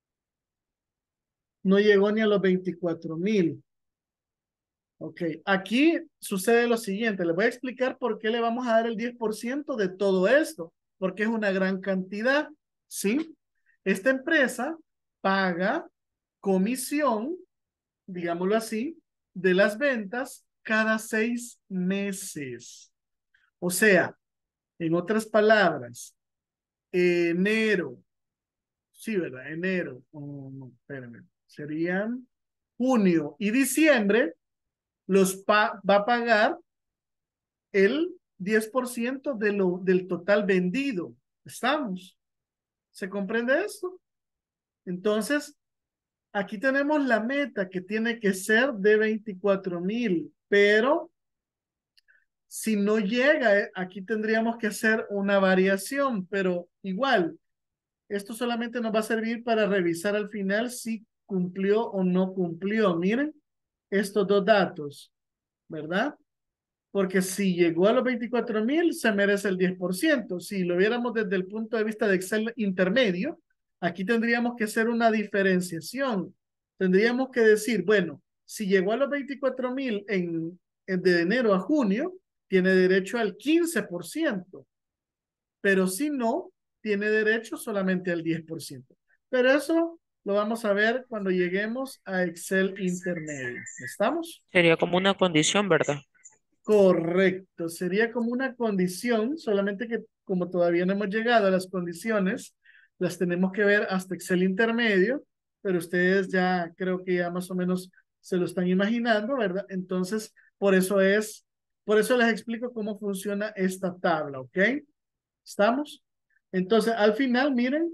A: No llegó ni a los 24.000. Ok, aquí sucede lo siguiente. Les voy a explicar por qué le vamos a dar el 10% de todo esto. Porque es una gran cantidad. ¿Sí? Esta empresa paga comisión, digámoslo así, de las ventas cada 6 meses. O sea, en otras palabras, enero, sí, ¿verdad? Enero, no, espérenme, serían junio y diciembre, va a pagar el 10% del total vendido. ¿Estamos? ¿Se comprende esto? Entonces, aquí tenemos la meta que tiene que ser de 24.000, pero si no llega, aquí tendríamos que hacer una variación, pero igual, esto solamente nos va a servir para revisar al final si cumplió o no cumplió. Miren estos dos datos, ¿verdad? Porque si llegó a los 24.000, se merece el 10%. Si lo viéramos desde el punto de vista de Excel intermedio, aquí tendríamos que hacer una diferenciación. Tendríamos que decir, bueno, si llegó a los 24.000 de enero a junio, tiene derecho al 15%, pero si no, tiene derecho solamente al 10%. Pero eso lo vamos a ver cuando lleguemos a Excel intermedio. ¿Estamos?
I: Sería como una condición, ¿verdad?
A: Correcto, sería como una condición, solamente que como todavía no hemos llegado a las condiciones, las tenemos que ver hasta Excel intermedio, pero ustedes ya creo que ya más o menos se lo están imaginando, ¿verdad? Entonces, por eso les explico cómo funciona esta tabla, ¿ok? ¿Estamos? Entonces, al final, miren,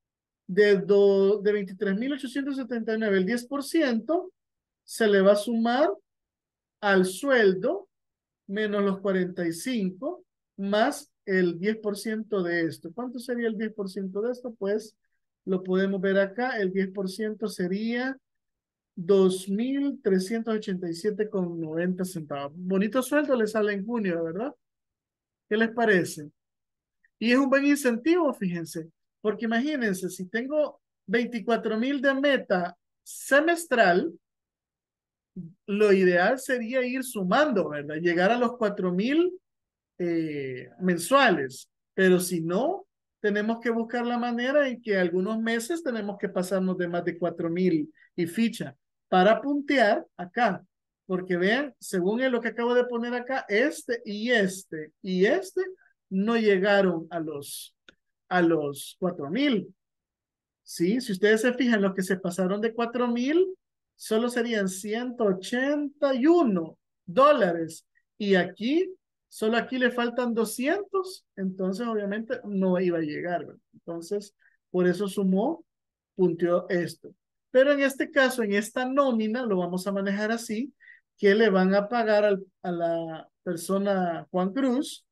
A: de 23.879, el 10% se le va a sumar al sueldo menos los 45 más el 10% de esto. ¿Cuánto sería el 10% de esto? Pues lo podemos ver acá. El 10% sería 2.387,90 centavos. Bonito sueldo le sale en junio, ¿verdad? ¿Qué les parece? Y es un buen incentivo, fíjense, porque imagínense, si tengo 24.000 de meta semestral, lo ideal sería ir sumando, ¿verdad? Llegar a los 4.000 mensuales, pero si no, tenemos que buscar la manera en que algunos meses tenemos que pasarnos de más de 4.000 y ficha para puntear acá, porque vean, según lo que acabo de poner acá, este no llegaron a los 4.000. ¿Sí? Si ustedes se fijan, los que se pasaron de 4.000 solo serían $181. Y aquí, solo aquí le faltan 200, entonces obviamente no iba a llegar, ¿verdad? Entonces, por eso sumó, punteó esto. Pero en este caso, en esta nómina, lo vamos a manejar así, que le van a pagar a la persona Juan Cruz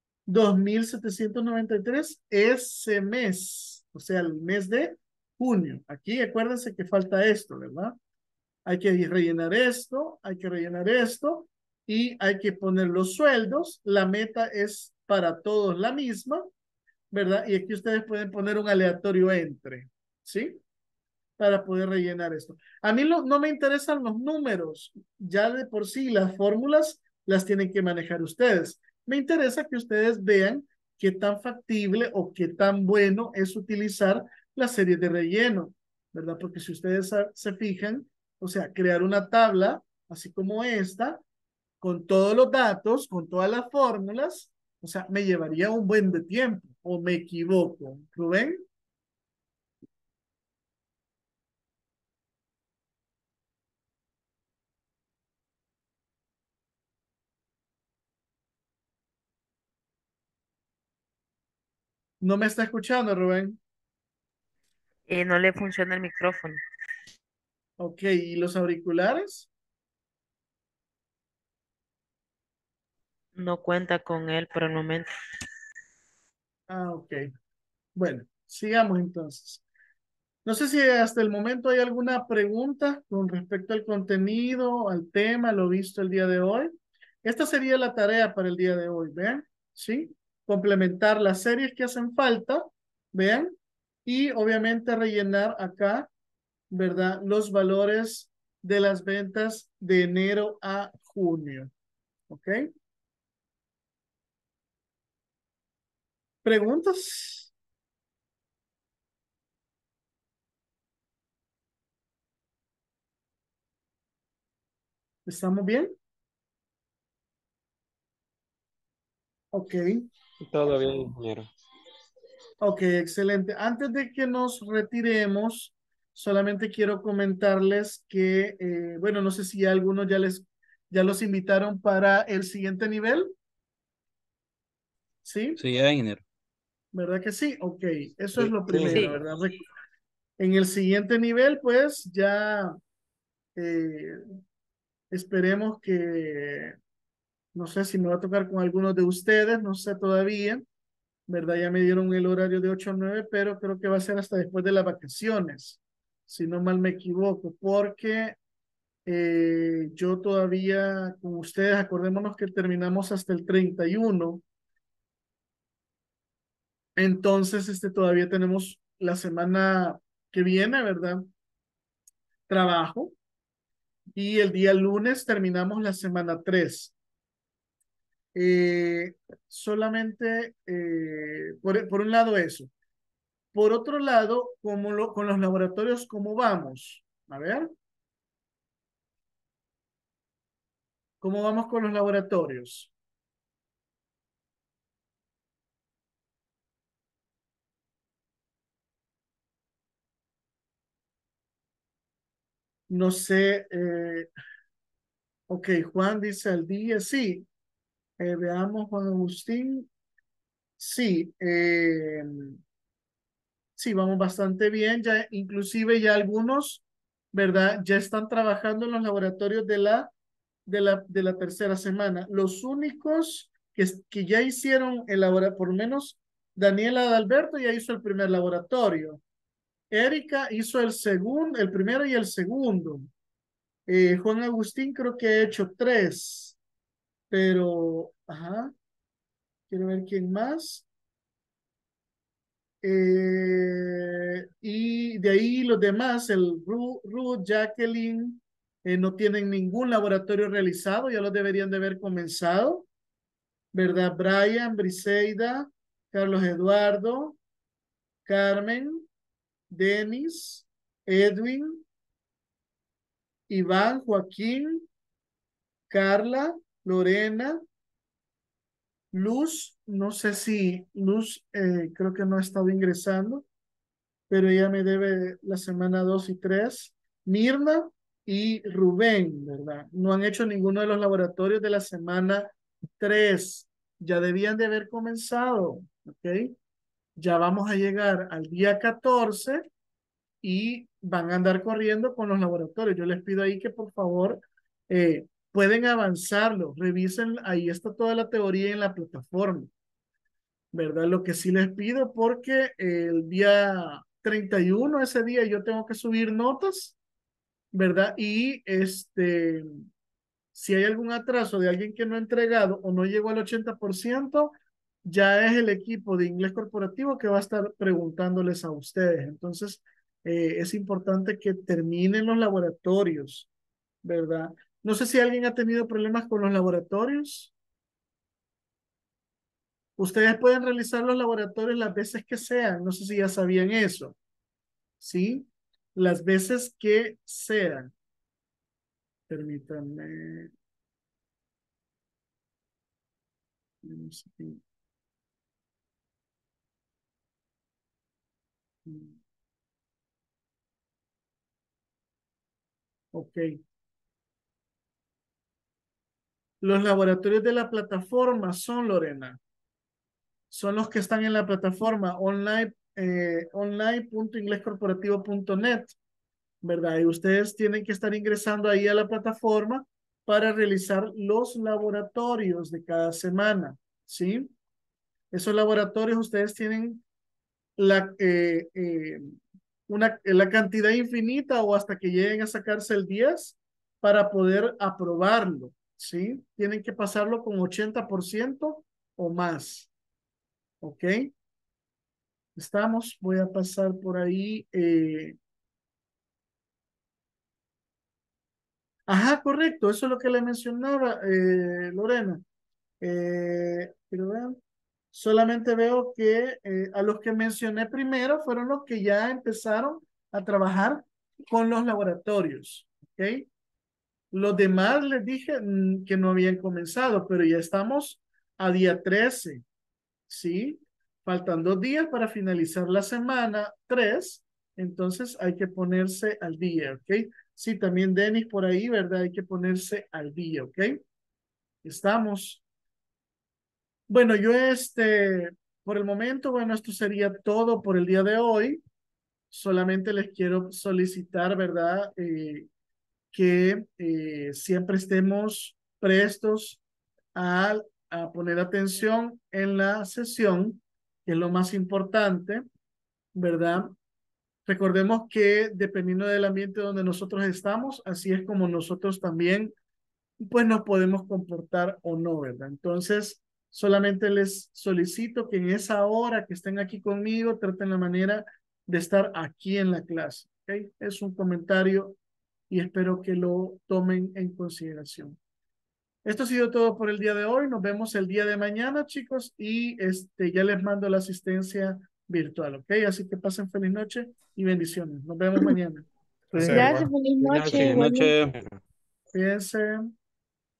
A: 2.793 ese mes, o sea, el mes de junio. Aquí acuérdense que falta esto, ¿verdad? Hay que rellenar esto, hay que rellenar esto y hay que poner los sueldos. La meta es para todos la misma, ¿verdad? Y aquí ustedes pueden poner un aleatorio entre, ¿sí? Para poder rellenar esto. A mí no me interesan los números, ya de por sí las fórmulas las tienen que manejar ustedes. Me interesa que ustedes vean qué tan factible o qué tan bueno es utilizar la serie de relleno, ¿verdad? Porque si ustedes se fijan, o sea, crear una tabla así como esta, con todos los datos, con todas las fórmulas, o sea, me llevaría un buen de tiempo, o me equivoco. ¿Rubén? ¿No me está escuchando, Rubén?
I: No le funciona el micrófono.
A: Ok, ¿y los auriculares?
I: No cuenta con él por el momento.
A: Ah, ok. Bueno, sigamos entonces. No sé si hasta el momento hay alguna pregunta con respecto al contenido, al tema, lo visto el día de hoy. Esta sería la tarea para el día de hoy, ¿vean? ¿Sí? Complementar las series que hacen falta, ¿vean? Y obviamente rellenar acá, ¿verdad? Los valores de las ventas de enero a junio, ¿ok? ¿Preguntas? ¿Estamos bien? Ok.
H: Todo bien, ingeniero.
A: Ok, excelente. Antes de que nos retiremos, solamente quiero comentarles que, bueno, no sé si algunos ya los invitaron para el siguiente nivel, ¿sí?
J: Sí, Einer.
A: ¿Verdad que sí? Ok, eso es
H: Sí,
A: lo
H: sí,
A: primero,
I: Sí.
A: ¿verdad? En el siguiente nivel, pues ya eh, esperemos que, no sé si me va a tocar con algunos de ustedes, no sé todavía, ¿verdad? Ya me dieron el horario de 8 a 9, pero creo que va a ser hasta después de las vacaciones, si no mal me equivoco, porque yo todavía con ustedes, acordémonos que terminamos hasta el 31, entonces todavía tenemos la semana que viene, ¿verdad? Trabajo, y el día lunes terminamos la semana 3. Eh, solamente, por un lado eso. Por otro lado, con los laboratorios, ¿cómo vamos? A ver, ¿cómo vamos con los laboratorios? No sé, ok, Juan dice al día, sí. Veamos, Juan Agustín, sí, sí, vamos bastante bien, ya inclusive ya algunos, ¿verdad? Ya están trabajando en los laboratorios de la tercera semana. Los únicos que ya hicieron el laboratorio, por lo menos Daniela Adalberto ya hizo el primer laboratorio. Erika hizo el segundo, el primero y el segundo. Juan Agustín creo que ha hecho 3, pero, ajá, quiero ver quién más. Y de ahí los demás, Ruth, Jacqueline, no tienen ningún laboratorio realizado, ya los deberían de haber comenzado, ¿verdad? Brian, Briseida, Carlos Eduardo, Carmen, Denis, Edwin, Iván, Joaquín, Carla, Lorena, Luz, no sé si Luz creo que no ha estado ingresando, pero ella me debe la semana 2 y 3. Mirna y Rubén, ¿verdad? No han hecho ninguno de los laboratorios de la semana 3. Ya debían de haber comenzado, ¿ok? Ya vamos a llegar al día 14 y van a andar corriendo con los laboratorios. Yo les pido ahí que por favor pueden avanzarlo, revisen, ahí está toda la teoría en la plataforma, ¿verdad? Lo que sí les pido porque el día 31 ese día yo tengo que subir notas, ¿verdad? Y si hay algún atraso de alguien que no ha entregado o no llegó al 80%, ya es el equipo de inglés corporativo que va a estar preguntándoles a ustedes. Entonces, es importante que terminen los laboratorios, ¿verdad? No sé si alguien ha tenido problemas con los laboratorios. Ustedes pueden realizar los laboratorios las veces que sean. No sé si ya sabían eso, ¿sí? Las veces que sean. Permítanme. Ok. Los laboratorios de la plataforma son, Lorena, son los que están en la plataforma online, online.inglescorporativo.net, ¿verdad? Y ustedes tienen que estar ingresando ahí a la plataforma para realizar los laboratorios de cada semana, ¿sí? Esos laboratorios ustedes tienen la, la cantidad infinita o hasta que lleguen a sacarse el 10 para poder aprobarlo, ¿sí? Tienen que pasarlo con 80% o más, ¿ok? Estamos, voy a pasar por ahí. Ajá, correcto, eso es lo que le mencionaba, Lorena. Quiero ver. Solamente veo que a los que mencioné primero fueron los que ya empezaron a trabajar con los laboratorios, ¿ok? Los demás les dije que no habían comenzado, pero ya estamos a día 13, ¿sí? Faltan 2 días para finalizar la semana 3, entonces hay que ponerse al día, ¿ok? Sí, también Denis por ahí, ¿verdad? Hay que ponerse al día, ¿ok? Estamos. Bueno, por el momento, bueno, esto sería todo por el día de hoy. Solamente les quiero solicitar, ¿verdad? Que siempre estemos prestos a, a poner atención en la sesión, que es lo más importante, ¿verdad? Recordemos que dependiendo del ambiente donde nosotros estamos, así es como nosotros también pues nos podemos comportar o no, ¿verdad? Entonces, solamente les solicito que en esa hora que estén aquí conmigo, traten la manera de estar aquí en la clase, ¿ok? Es un comentario y espero que lo tomen en consideración. Esto ha sido todo por el día de hoy. Nos vemos el día de mañana, chicos, y ya les mando la asistencia virtual, ¿ok? Así que pasen feliz noche y bendiciones. Nos vemos mañana.
B: Hasta
C: Gracias,
B: luego.
C: feliz noche,
H: Buenas
C: igualmente.
H: noches.
A: Cuídense.